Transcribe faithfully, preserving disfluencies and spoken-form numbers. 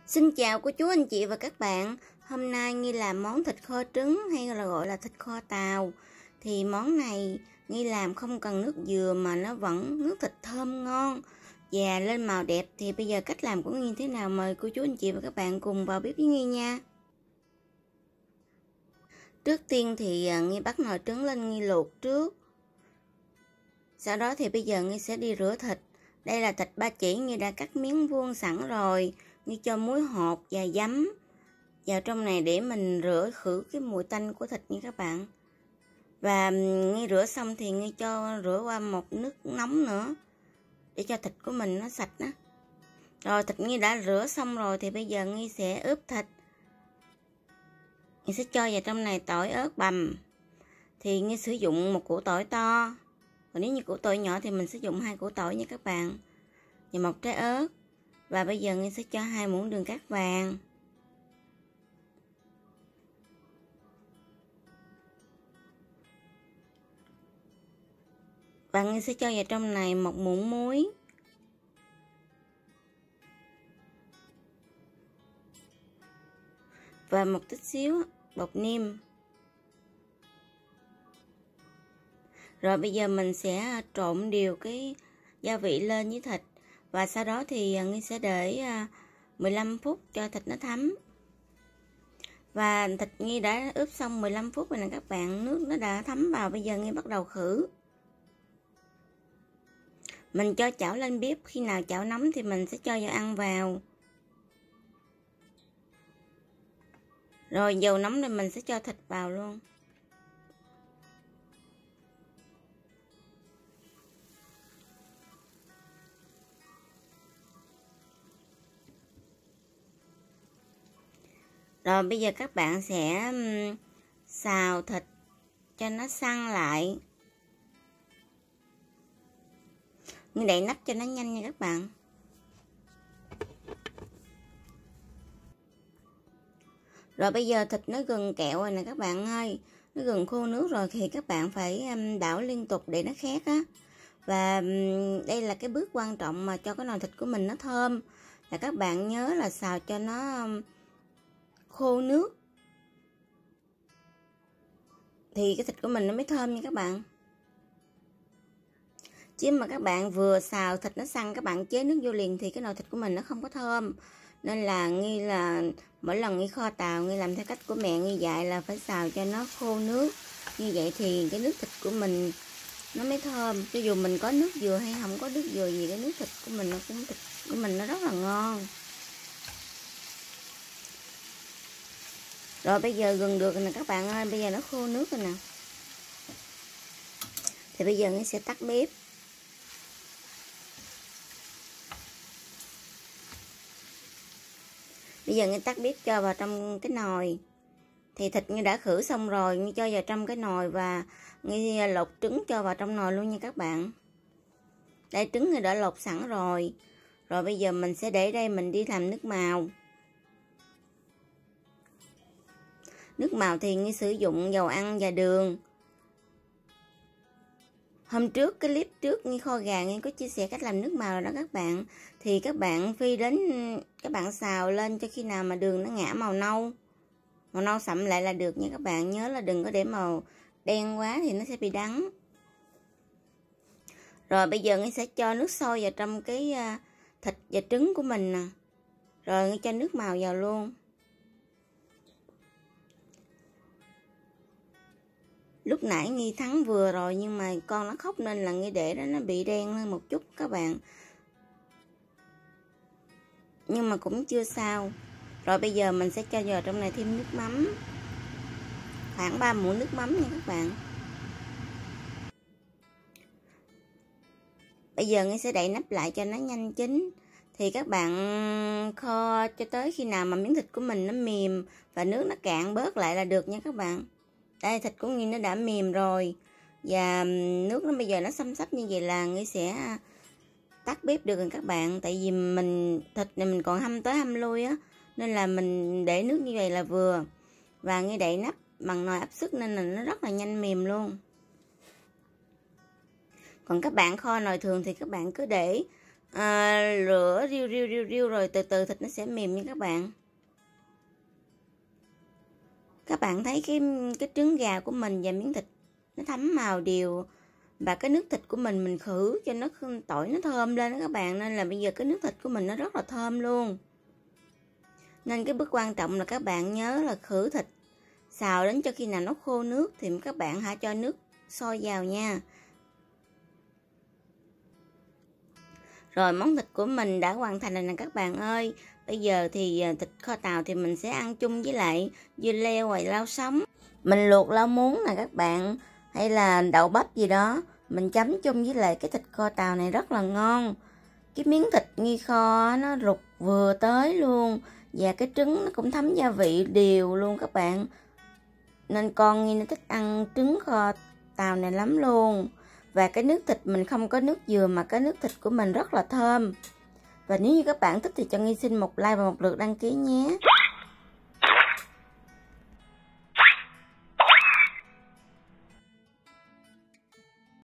Xin chào cô chú anh chị và các bạn. Hôm nay Nghi làm món thịt kho trứng hay là gọi là thịt kho tàu. Thì món này Nghi làm không cần nước dừa mà nó vẫn nước thịt thơm ngon và lên màu đẹp. Thì bây giờ cách làm của Nghi như thế nào, mời cô chú anh chị và các bạn cùng vào bếp với Nghi nha. Trước tiên thì Nghi bắt nồi trứng lên, Nghi luộc trước. Sau đó thì bây giờ Nghi sẽ đi rửa thịt. Đây là thịt ba chỉ, Nghi đã cắt miếng vuông sẵn rồi. Nghi cho muối hột và giấm vào trong này để mình rửa khử cái mùi tanh của thịt nha các bạn. Và Nghi rửa xong thì Nghi cho rửa qua một nước nóng nữa để cho thịt của mình nó sạch đó. Rồi thịt Nghi đã rửa xong rồi thì bây giờ Nghi sẽ ướp thịt. Nghi sẽ cho vào trong này tỏi, ớt, bằm. Thì Nghi sử dụng một củ tỏi to. Còn nếu như củ tỏi nhỏ thì mình sử dụng hai củ tỏi nha các bạn. Và một trái ớt. Và bây giờ Nghi sẽ cho hai muỗng đường cát vàng. Và Nghi sẽ cho vào trong này một muỗng muối. Và một chút xíu bột nêm. Rồi bây giờ mình sẽ trộn đều cái gia vị lên với thịt. Và sau đó thì Nghi sẽ để mười lăm phút cho thịt nó thấm. Và thịt Nghi đã ướp xong mười lăm phút rồi nè các bạn. Nước nó đã thấm vào. Bây giờ Nghi bắt đầu khử. Mình cho chảo lên bếp. Khi nào chảo nóng thì mình sẽ cho dầu ăn vào. Rồi dầu nóng rồi mình sẽ cho thịt vào luôn. Rồi bây giờ các bạn sẽ xào thịt cho nó săn lại. Nghi đậy nắp cho nó nhanh nha các bạn. Rồi bây giờ thịt nó gần kẹo rồi nè các bạn ơi. Nó gần khô nước rồi thì các bạn phải đảo liên tục để nó khét á. Và đây là cái bước quan trọng mà cho cái nồi thịt của mình nó thơm. Là các bạn nhớ là xào cho nó khô nước thì cái thịt của mình nó mới thơm nha các bạn. Chứ mà các bạn vừa xào thịt nó săn các bạn chế nước vô liền thì cái nồi thịt của mình nó không có thơm. Nên là Nghi là mỗi lần Nghi kho tàu Nghi làm theo cách của mẹ Nghi dạy là phải xào cho nó khô nước. Như vậy thì cái nước thịt của mình nó mới thơm. Cho dù mình có nước dừa hay không có nước dừa gì, cái nước thịt của mình nó cũng thịt của mình nó rất là ngon. Rồi bây giờ gần được rồi nè các bạn ơi. Bây giờ nó khô nước rồi nè. Thì bây giờ Nghi sẽ tắt bếp. Bây giờ Nghi tắt bếp cho vào trong cái nồi. Thì thịt Nghi đã khử xong rồi. Nghi cho vào trong cái nồi và Nghi lột trứng cho vào trong nồi luôn nha các bạn. Đây trứng Nghi đã lột sẵn rồi. Rồi bây giờ mình sẽ để đây mình đi làm nước màu. Nước màu thì Nghi sử dụng dầu ăn và đường. Hôm trước cái clip trước Nghi kho gà Nghi có chia sẻ cách làm nước màu rồi đó các bạn. Thì các bạn phi đến, các bạn xào lên cho khi nào mà đường nó ngã màu nâu. Màu nâu sậm lại là được nha các bạn. Nhớ là đừng có để màu đen quá thì nó sẽ bị đắng. Rồi bây giờ Nghi sẽ cho nước sôi vào trong cái thịt và trứng của mình nè. Rồi Nghi cho nước màu vào luôn. Lúc nãy Nghi thắng vừa rồi nhưng mà con nó khóc nên là Nghi để đó nó bị đen lên một chút các bạn. Nhưng mà cũng chưa sao. Rồi bây giờ mình sẽ cho vào trong này thêm nước mắm. Khoảng ba muỗng nước mắm nha các bạn. Bây giờ Nghi sẽ đậy nắp lại cho nó nhanh chín. Thì các bạn kho cho tới khi nào mà miếng thịt của mình nó mềm và nước nó cạn bớt lại là được nha các bạn. Đây thịt của Nghi nó đã mềm rồi. Và nước nó bây giờ nó xăm xắp như vậy là Nghi sẽ tắt bếp được rồi các bạn. Tại vì mình thịt này mình còn hâm tới hâm lui á. Nên là mình để nước như vậy là vừa. Và Nghi đậy nắp bằng nồi áp suất nên là nó rất là nhanh mềm luôn. Còn các bạn kho nồi thường thì các bạn cứ để à, lửa riu riu riu riu rồi từ từ thịt nó sẽ mềm nha các bạn. Các bạn thấy cái cái trứng gà của mình và miếng thịt nó thấm màu đều, và cái nước thịt của mình mình khử cho nó tỏi nó thơm lên đó các bạn, nên là bây giờ cái nước thịt của mình nó rất là thơm luôn. Nên cái bước quan trọng là các bạn nhớ là khử thịt, xào đến cho khi nào nó khô nước thì các bạn hãy cho nước sôi vào nha. Rồi món thịt của mình đã hoàn thành rồi nè các bạn ơi. Bây giờ thì thịt kho tàu thì mình sẽ ăn chung với lại dưa leo hoặc rau sống. Mình luộc rau muống nè các bạn, hay là đậu bắp gì đó, mình chấm chung với lại cái thịt kho tàu này rất là ngon. Cái miếng thịt nghi kho nó rụt vừa tới luôn, và cái trứng nó cũng thấm gia vị đều luôn các bạn. Nên con Nghi nó thích ăn trứng kho tàu này lắm luôn. Và cái nước thịt mình không có nước dừa mà cái nước thịt của mình rất là thơm. Và nếu như các bạn thích thì cho Nghi xin một like và một lượt đăng ký nhé.